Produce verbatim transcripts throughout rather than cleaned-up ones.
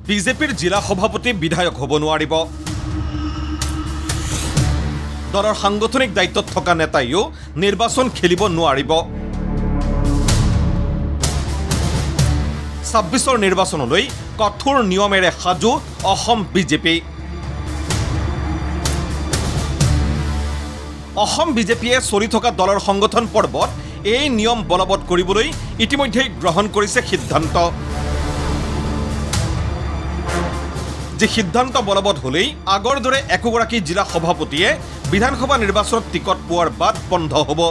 বিজেপিৰ জিলা সভাপতি বিধায়ক হ'ব নোৱাৰিব। দলৰ সাংগঠনিক দায়িত্বত থকা নেতাইও নিৰ্বাচন খেলিব নোৱাৰিব। ছাব্বিছৰ নিৰ্বাচনলৈ কঠোৰ নিয়মেৰে সাজু অসম বিজেপি। অসম বিজেপিয়ে চলি থকা দলৰ সংগঠন পৰ্বত এই নিয়ম বলবৎ কৰিবলৈ ইতিমধ্যে গ্ৰহণ কৰিছে সিদ্ধান্ত। যে সিদ্ধান্ত বলবৎ হলেই আগৰ দৰে একোগৰাকী জিলা সভাপতিয়ে বিধানসভা নিৰ্বাচনত টিকট পোৱাৰ বাট বন্ধ হ'ব।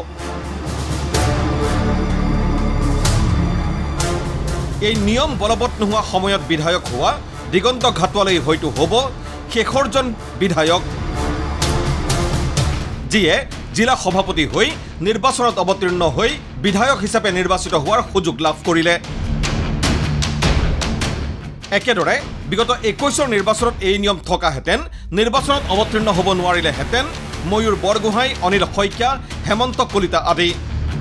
এই নিয়ম বলবৎ নোহোৱা সময়ত বিধায়ক হোৱা দিগন্ত ঘাটোৱালেই হয়তো হ'ব শেষৰজন বিধায়ক যিয়ে জিলা সভাপতি হৈ নিৰ্বাচনত অৱতীৰ্ণ হৈ বিধায়ক হিচাপে নিৰ্বাচিত হোৱাৰ সুযোগ লাভ কৰিলে। একেদৰে বিগত একৈছৰ নিৰ্বাচনত এই নিয়ম থকাহেঁতেন নিৰ্বাচনত অৱতীৰ্ণ হ'ব নোৱাৰিলেহেঁতেন ময়ূৰ বৰগোহাঁই, অনিল শইকীয়া, হেমন্ত কলিতা আদি।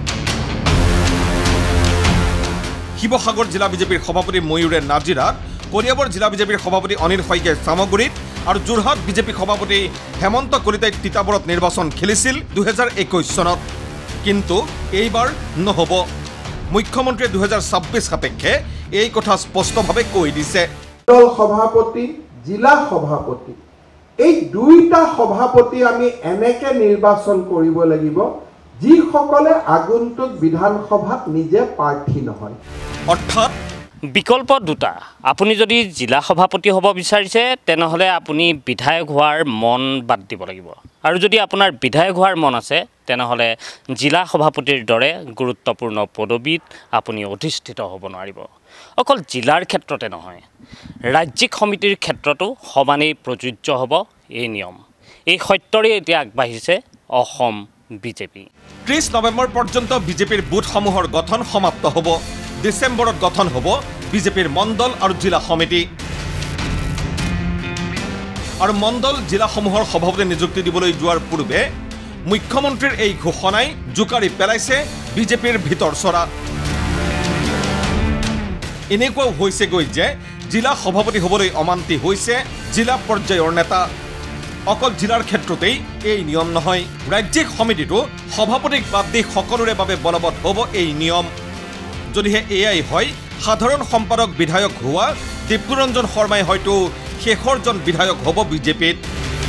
শিৱসাগৰ জিলা বিজেপিৰ সভাপতি ময়ূৰে নাজিৰাত, কলিয়াবৰ জিলা বিজেপিৰ সভাপতি অনিল শইকীয়াই চামগুৰিত আৰু যোৰহাট বিজেপি সভাপতি হেমন্ত কলিতাই তিতাবৰত নিৰ্বাচন খেলিছিল দুহেজাৰ একৈছ চনত। কিন্তু এইবাৰ নহ'ব। মুখ্যমন্ত্ৰীয়ে দুহেজাৰ ছাব্বিছ সাপেক্ষে এই কথা স্পষ্টভাৱে কৈ দিছে। দল সভাপতি, জিলা সভাপতি, এই দুইটা সভাপতি আমি এনেকে নিৰ্বাচন কৰিব লাগিব যিসকলে আগন্তুক বিধানসভাত নিজে প্ৰাৰ্থী নহয়। অৰ্থাৎ বিকল্প দুটা। আপুনি যদি জিলা সভাপতি হ'ব বিচাৰিছে তেনেহ'লে আপুনি বিধায়ক হোৱাৰ মন বাদ দিব লাগিব, আৰু যদি আপোনাৰ বিধায়ক হোৱাৰ মন আছে তেনেহ'লে জিলা সভাপতিৰ দৰে গুৰুত্বপূৰ্ণ পদবীত আপুনি অধিষ্ঠিত হ'ব নোৱাৰিব। অকল জিলাৰ ক্ষেত্ৰতে নহয়, ৰাজ্যিক সমিতিৰ ক্ষেত্ৰতো সমানেই প্ৰযোজ্য হ'ব এই নিয়ম। এই সত্যৰে এতিয়া আগবাঢ়িছে অসম বিজেপি। ত্ৰিছ নৱেম্বৰ পৰ্যন্ত বিজেপিৰ বুথসমূহৰ গঠন সমাপ্ত হ'ব। ডিচেম্বৰত গঠন হ'ব বিজেপিৰ মণ্ডল আৰু জিলা সমিতি। আৰু মণ্ডল জিলাসমূহৰ সভাপতি নিযুক্তি দিবলৈ যোৱাৰ পূৰ্বে মুখ্যমন্ত্ৰীৰ এই ঘোষণাই জোকাৰি পেলাইছে বিজেপিৰ ভিতৰ চৰা। এনেকুৱাও হৈছেগৈ যে জিলা সভাপতি হ'বলৈ অমান্তি হৈছে জিলা পৰ্যায়ৰ নেতা। অকল জিলাৰ ক্ষেত্ৰতেই এই নিয়ম নহয়, ৰাজ্যিক সমিতিটো সভাপতিক বাদ দি সকলোৰে বাবে বলবৎ হ'ব এই নিয়ম। যদিহে এয়াই হয় সাধাৰণ সম্পাদক বিধায়ক হোৱা দিব্যৰঞ্জন শৰ্মাই হয়তো শেষৰজন বিধায়ক হ'ব বিজেপিত।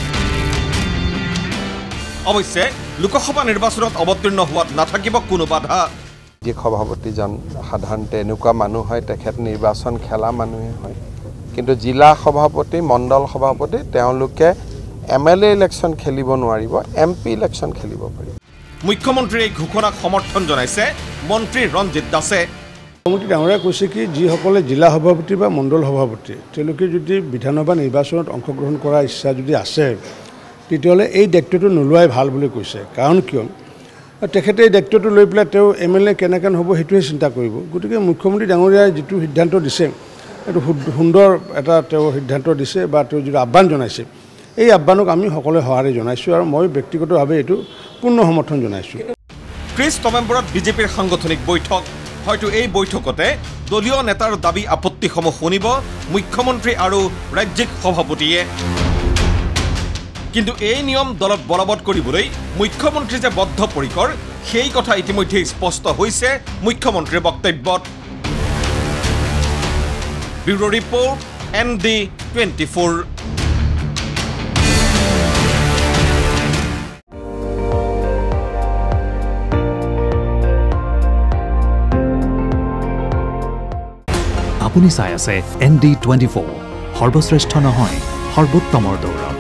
অৱশ্যে লোকসভা নিৰ্বাচনত অৱতীৰ্ণ হোৱাত নাথাকিব কোনো বাধা। যি সভাপতিজন সাধাৰণতে এনেকুৱা মানুহ হয়, তেখেত নিৰ্বাচন খেলা মানুহে হয়, কিন্তু জিলা সভাপতি, মণ্ডল সভাপতি তেওঁলোকে এম এল এ ইলেকশ্যন খেলিব নোৱাৰিব, এম পি ইলেকশ্যন খেলিব পাৰিব। মুখ্যমন্ত্ৰীৰ এই ঘোষণাক সমৰ্থন জনাইছে মন্ত্ৰী ৰঞ্জিত দাসে। মুখ্যমন্ত্ৰী ডাঙৰীয়াই কৈছে কি যিসকলে জিলা সভাপতি বা মণ্ডল সভাপতি তেওঁলোকে যদি বিধানসভা নিৰ্বাচনত অংশগ্ৰহণ কৰাৰ ইচ্ছা যদি আছে তেতিয়াহ'লে এই দায়িত্বটো নোলোৱাই ভাল বুলি কৈছে। কাৰণ কিয় তেখেতে এই দায়িত্বটো লৈ পেলাই তেওঁ এম এল এ কেনেকৈ হ'ব সেইটোৱে চিন্তা কৰিব। গতিকে মুখ্যমন্ত্ৰী ডাঙৰীয়াই যিটো সিদ্ধান্ত দিছে এইটো সুন্দৰ এটা তেওঁ সিদ্ধান্ত দিছে বা তেওঁ যিটো আহ্বান জনাইছে, এই আহ্বানক আমি সকলোৱে সঁহাৰি জনাইছোঁ আৰু মই ব্যক্তিগতভাৱে এইটো পূৰ্ণ সমৰ্থন জনাইছোঁ। ত্ৰিছ নৱেম্বৰত বিজেপিৰ সাংগঠনিক বৈঠক। হয়তো এই বৈঠকতে দলীয় নেতাৰ দাবী আপত্তিসমূহ শুনিব মুখ্যমন্ত্ৰী আৰু ৰাজ্যিক সভাপতিয়ে। কিন্তু এই নিয়ম দলত বলবৎ কৰিবলৈ মুখ্যমন্ত্ৰী যে বদ্ধপৰিকৰ সেই কথা ইতিমধ্যে স্পষ্ট হৈছে মুখ্যমন্ত্ৰীৰ বক্তব্যত। Bureau report, N D twenty four. আপুনি চাই আছে এন ডি টুৱেণ্টি ফ'ৰ, সৰ্বশ্ৰেষ্ঠ নহয় সৰ্বোত্তমৰ দৌৰ।